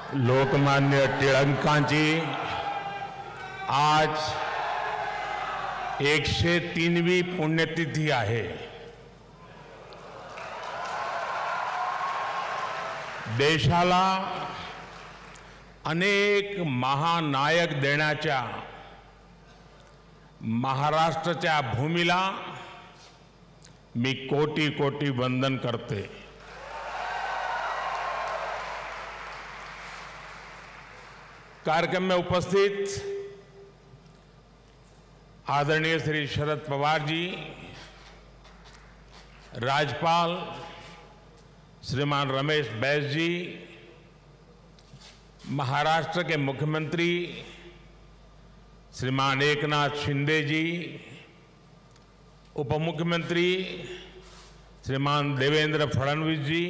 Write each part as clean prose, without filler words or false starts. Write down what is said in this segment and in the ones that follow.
लोकमान्य टिळकांची आज 103वी पुण्यतिथी आहे. देशाला अनेक महानायक देण्याच्या महाराष्ट्राच्या भूमीला मी कोटी कोटी वंदन करते. कार्यक्रम में उपस्थित आदरणीय श्री शरद पवार जी, राज्यपाल श्रीमान रमेश बैस जी, महाराष्ट्र के मुख्यमंत्री श्रीमान एकनाथ शिंदे जी, उप मुख्यमंत्री श्रीमान देवेंद्र फडणवीस जी,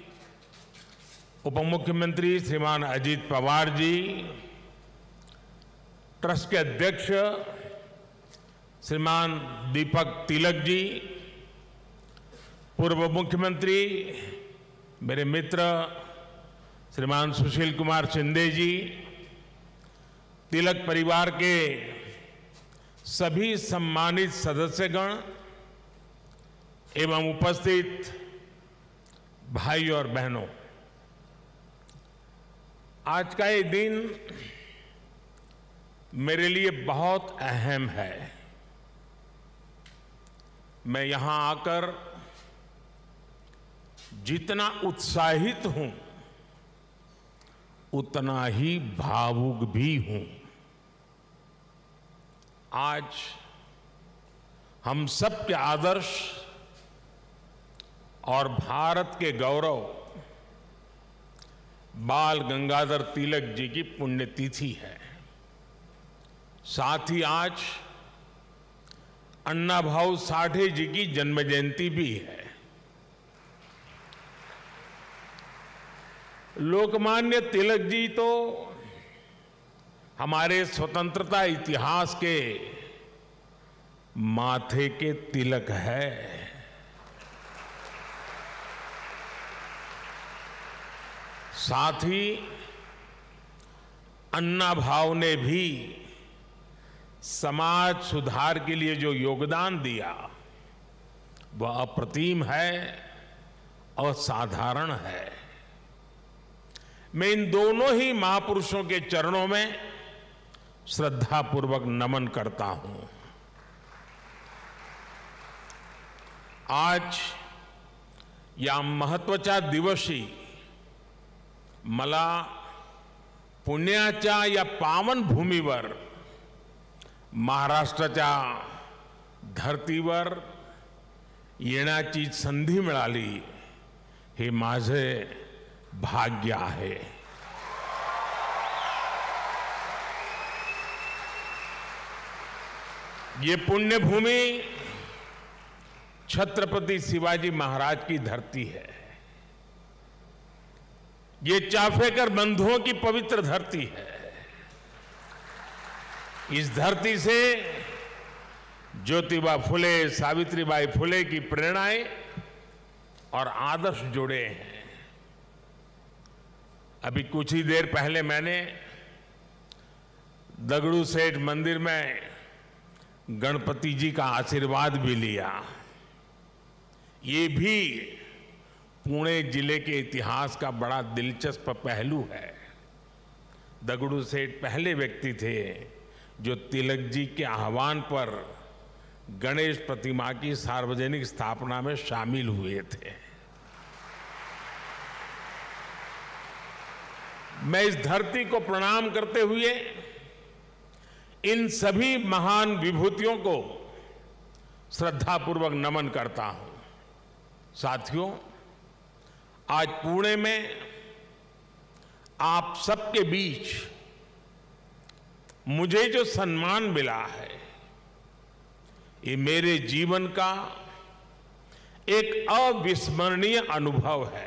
उप मुख्यमंत्री श्रीमान अजीत पवार जी, ट्रस्ट के अध्यक्ष श्रीमान दीपक तिलक जी, पूर्व मुख्यमंत्री मेरे मित्र श्रीमान सुशील कुमार शिंदे जी, तिलक परिवार के सभी सम्मानित सदस्यगण एवं उपस्थित भाई और बहनों, आज का ये दिन मेरे लिए बहुत अहम है. मैं यहां आकर जितना उत्साहित हूं उतना ही भावुक भी हूं. आज हम सब के आदर्श और भारत के गौरव बाल गंगाधर तिलक जी की पुण्यतिथि है. साथ ही आज अन्ना भाऊ साठे जी की जन्म जयंती भी है. लोकमान्य तिलक जी तो हमारे स्वतंत्रता इतिहास के माथे के तिलक है. साथ ही अन्ना भाऊ ने भी समाज सुधार के लिए जो योगदान दिया वह अप्रतिम है, असाधारण है. मैं इन दोनों ही महापुरुषों के चरणों में श्रद्धापूर्वक नमन करता हूं. आज या महत्वाच्या दिवशी मला पुण्याच्या या पावन भूमीवर महाराष्ट्राच्या धर्तीवर येण्याची संधी मिळाली, हे माझे भाग्य आहे. ये पुण्यभूमि छत्रपति शिवाजी महाराज की धरती है. ये चाफेकर बंधुओं की पवित्र धरती है. इस धरती से ज्योतिबा फुले, सावित्रीबाई फुले की प्रेरणाएं और आदर्श जुड़े हैं. अभी कुछ ही देर पहले मैंने दगड़ू सेठ मंदिर में गणपति जी का आशीर्वाद भी लिया. ये भी पुणे जिले के इतिहास का बड़ा दिलचस्प पहलू है. दगड़ू सेठ पहले व्यक्ति थे जो तिलक जी के आह्वान पर गणेश प्रतिमा की सार्वजनिक स्थापना में शामिल हुए थे. मैं इस धरती को प्रणाम करते हुए इन सभी महान विभूतियों को श्रद्धापूर्वक नमन करता हूं. साथियों, आज पुणे में आप सबके बीच मुझे जो सम्मान मिला है, ये मेरे जीवन का एक अविस्मरणीय अनुभव है.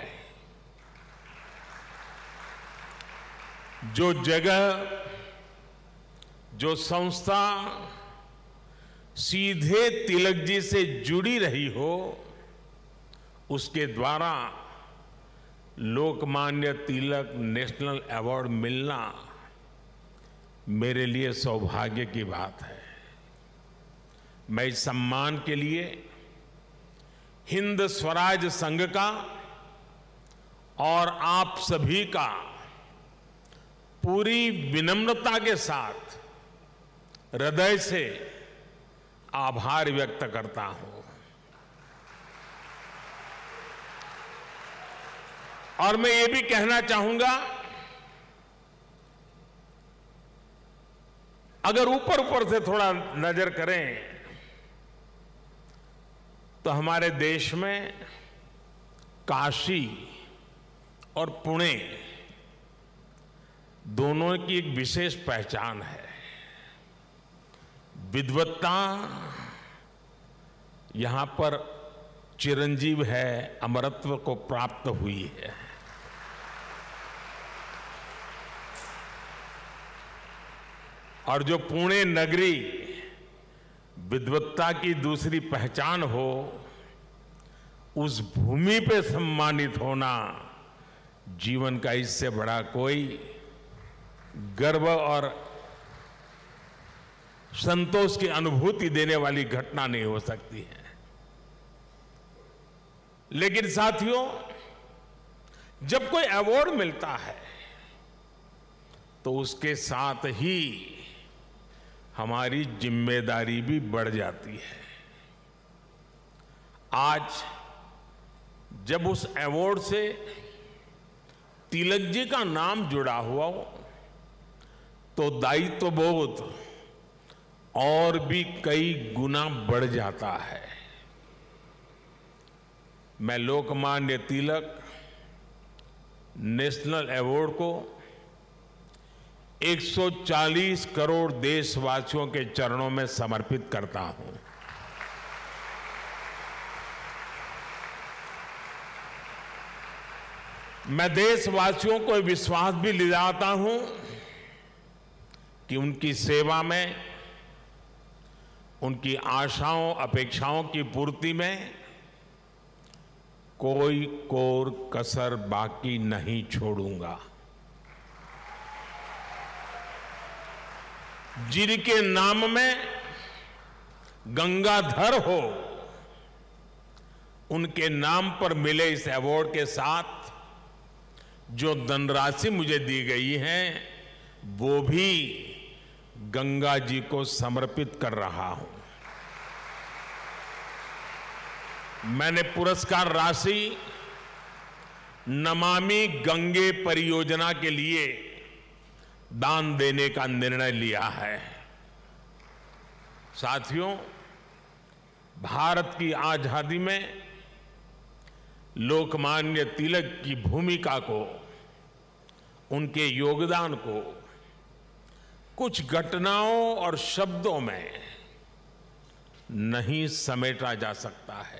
जो जगह, जो संस्था सीधे तिलक जी से जुड़ी रही हो, उसके द्वारा लोकमान्य तिलक नेशनल अवार्ड मिलना मेरे लिए सौभाग्य की बात है। मैं इस सम्मान के लिए हिंद स्वराज संघ का और आप सभी का पूरी विनम्रता के साथ हृदय से आभार व्यक्त करता हूं। और मैं ये भी कहना चाहूंगा, अगर ऊपर ऊपर से थोड़ा नजर करें तो हमारे देश में काशी और पुणे दोनों की एक विशेष पहचान है। विद्वत्ता यहां पर चिरंजीव है, अमरत्व को प्राप्त हुई है। और जो पुणे नगरी विद्वत्ता की दूसरी पहचान हो, उस भूमि पे सम्मानित होना जीवन का इससे बड़ा कोई गर्व और संतोष की अनुभूति देने वाली घटना नहीं हो सकती है। लेकिन साथियों, जब कोई अवार्ड मिलता है तो उसके साथ ही हमारी जिम्मेदारी भी बढ़ जाती है। आज जब उस अवार्ड से तिलक जी का नाम जुड़ा हुआ हो तो दायित्व बोध और भी कई गुना बढ़ जाता है। मैं लोकमान्य तिलक नेशनल अवार्ड को 140 करोड़ देशवासियों के चरणों में समर्पित करता हूं। मैं देशवासियों को विश्वास भी दिलाता हूं कि उनकी सेवा में, उनकी आशाओं अपेक्षाओं की पूर्ति में कोई कोर कसर बाकी नहीं छोड़ूंगा। जिनके नाम में गंगाधर हो, उनके नाम पर मिले इस अवार्ड के साथ जो धनराशि मुझे दी गई है वो भी गंगा जी को समर्पित कर रहा हूं। मैंने पुरस्कार राशि नमामि गंगे परियोजना के लिए दान देने का निर्णय लिया है। साथियों, भारत की आजादी में लोकमान्य तिलक की भूमिका को, उनके योगदान को कुछ घटनाओं और शब्दों में नहीं समेटा जा सकता है।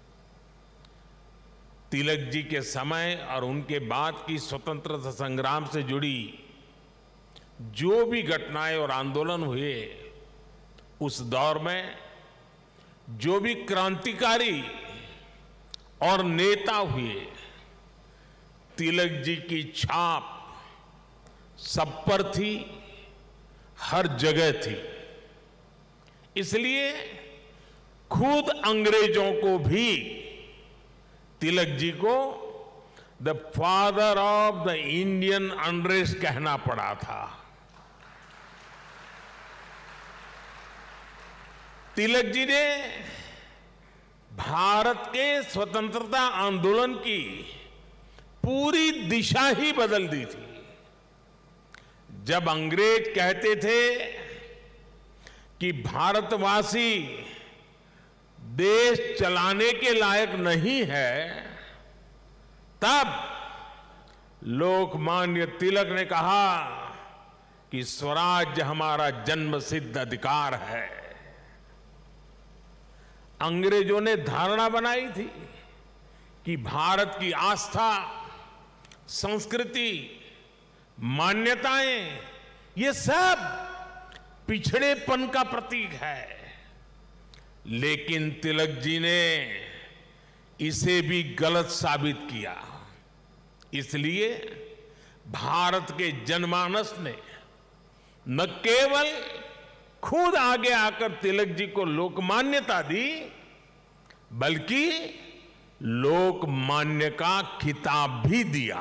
तिलक जी के समय और उनके बाद की स्वतंत्रता संग्राम से जुड़ी जो भी घटनाएं और आंदोलन हुए, उस दौर में जो भी क्रांतिकारी और नेता हुए, तिलक जी की छाप सब पर थी, हर जगह थी। इसलिए खुद अंग्रेजों को भी तिलक जी को the father of the Indian unrest कहना पड़ा था। तिलक जी ने भारत के स्वतंत्रता आंदोलन की पूरी दिशा ही बदल दी थी। जब अंग्रेज कहते थे कि भारतवासी देश चलाने के लायक नहीं है, तब लोकमान्य तिलक ने कहा कि स्वराज्य हमारा जन्मसिद्ध अधिकार है। अंग्रेजों ने धारणा बनाई थी कि भारत की आस्था, संस्कृति, मान्यताएं, ये सब पिछड़ेपन का प्रतीक है। लेकिन तिलक जी ने इसे भी गलत साबित किया। इसलिए भारत के जनमानस ने न केवल खुद आगे आकर तिलक जी को लोकमान्यता दी, बल्कि लोकमान्य का खिताब भी दिया।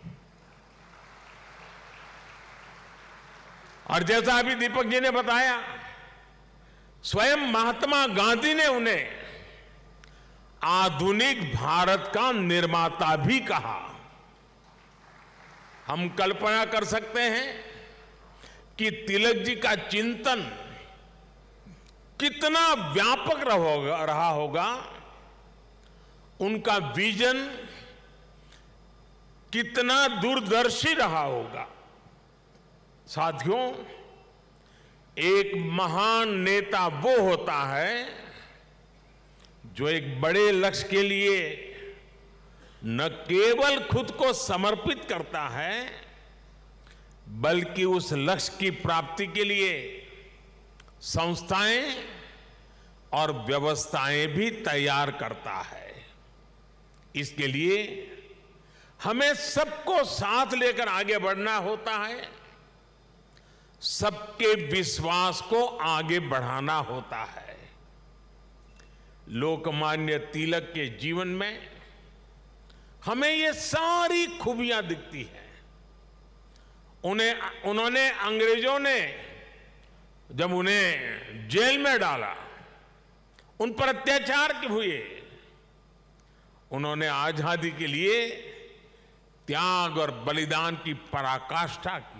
और जैसा अभी दीपक जी ने बताया, स्वयं महात्मा गांधी ने उन्हें आधुनिक भारत का निर्माता भी कहा। हम कल्पना कर सकते हैं कि तिलक जी का चिंतन कितना व्यापक रहा होगा, उनका विजन कितना दूरदर्शी रहा होगा। साथियों, एक महान नेता वो होता है जो एक बड़े लक्ष्य के लिए न केवल खुद को समर्पित करता है, बल्कि उस लक्ष्य की प्राप्ति के लिए संस्थाएं और व्यवस्थाएं भी तैयार करता है। इसके लिए हमें सबको साथ लेकर आगे बढ़ना होता है, सबके विश्वास को आगे बढ़ाना होता है। लोकमान्य तिलक के जीवन में हमें ये सारी खूबियां दिखती हैं। उन्होंने अंग्रेजों ने जब उन्हें जेल में डाला, उन पर अत्याचार हुए, उन्होंने आजादी के लिए त्याग और बलिदान की पराकाष्ठा की,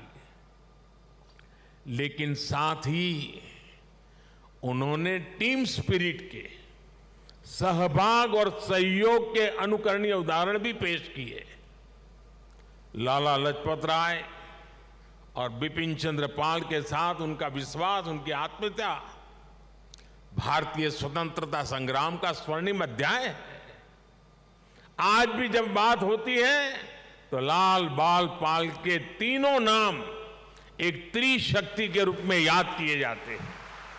लेकिन साथ ही उन्होंने टीम स्पिरिट के, सहभाग और सहयोग के अनुकरणीय उदाहरण भी पेश किए। लाला लाजपत राय और बिपिन चंद्र पाल के साथ उनका विश्वास, उनकी आत्मीयता भारतीय स्वतंत्रता संग्राम का स्वर्णिम अध्याय है। आज भी जब बात होती है तो लाल बाल पाल के तीनों नाम एक त्रिशक्ति के रूप में याद किए जाते हैं।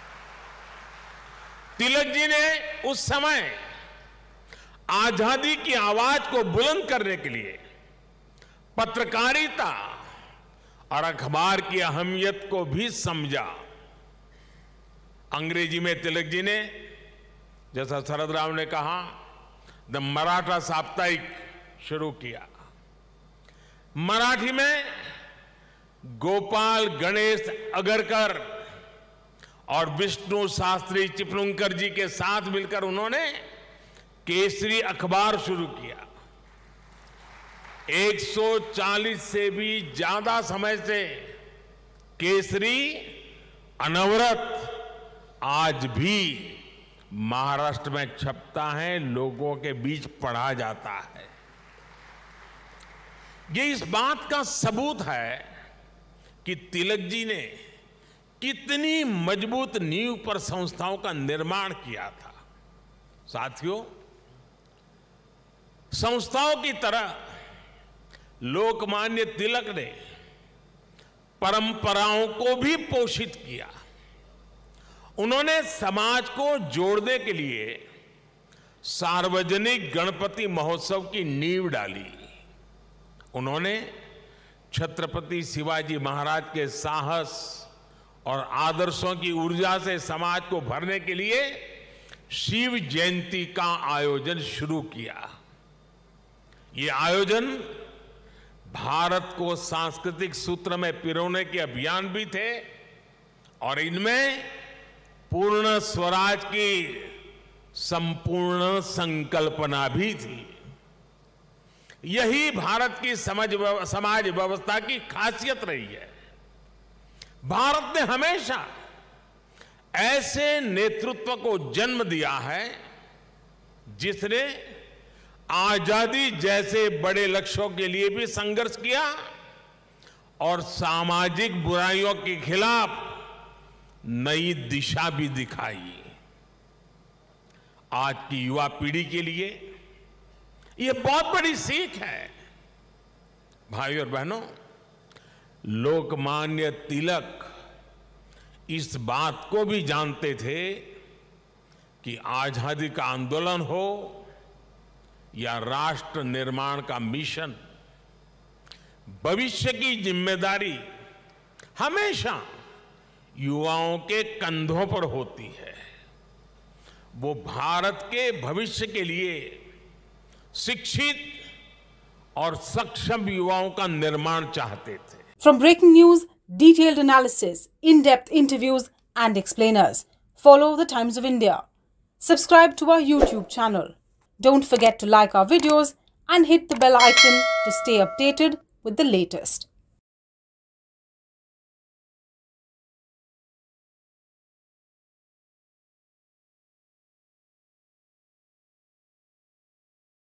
तिलक जी ने उस समय आजादी की आवाज को बुलंद करने के लिए पत्रकारिता और अखबार की अहमियत को भी समझा। अंग्रेजी में तिलक जी ने, जैसा शरद राव ने कहा, द मराठा साप्ताहिक शुरू किया। मराठी में गोपाल गणेश अगरकर और विष्णु शास्त्री चिपलुंकर जी के साथ मिलकर उन्होंने केसरी अखबार शुरू किया। 140 से भी ज्यादा समय से केसरी अनवरत आज भी महाराष्ट्र में छपता है, लोगों के बीच पढ़ा जाता है। ये इस बात का सबूत है कि तिलक जी ने कितनी मजबूत नींव पर संस्थाओं का निर्माण किया था। साथियों, संस्थाओं की तरह लोकमान्य तिलक ने परंपराओं को भी पोषित किया। उन्होंने समाज को जोड़ने के लिए सार्वजनिक गणपति महोत्सव की नींव डाली। उन्होंने छत्रपति शिवाजी महाराज के साहस और आदर्शों की ऊर्जा से समाज को भरने के लिए शिव जयंती का आयोजन शुरू किया। ये आयोजन भारत को सांस्कृतिक सूत्र में पिरोने के अभियान भी थे और इनमें पूर्ण स्वराज की संपूर्ण संकल्पना भी थी। यही भारत की समाज व्यवस्था की खासियत रही है। भारत ने हमेशा ऐसे नेतृत्व को जन्म दिया है जिसने आजादी जैसे बड़े लक्ष्यों के लिए भी संघर्ष किया और सामाजिक बुराइयों के खिलाफ नई दिशा भी दिखाई। आज की युवा पीढ़ी के लिए यह बहुत बड़ी सीख है। भाइयों और बहनों, लोकमान्य तिलक इस बात को भी जानते थे कि आजादी का आंदोलन हो या राष्ट्र निर्माण का मिशन, भविष्य की जिम्मेदारी हमेशा युवाओं के कंधों पर होती है। वो भारत के भविष्य के लिए शिक्षित और सक्षम युवाओं का निर्माण चाहते थे। From breaking news, detailed analysis, in-depth interviews and explainers, follow the Times of India. Subscribe to our YouTube channel. Don't forget to like our videos and hit the bell icon to stay updated with the latest.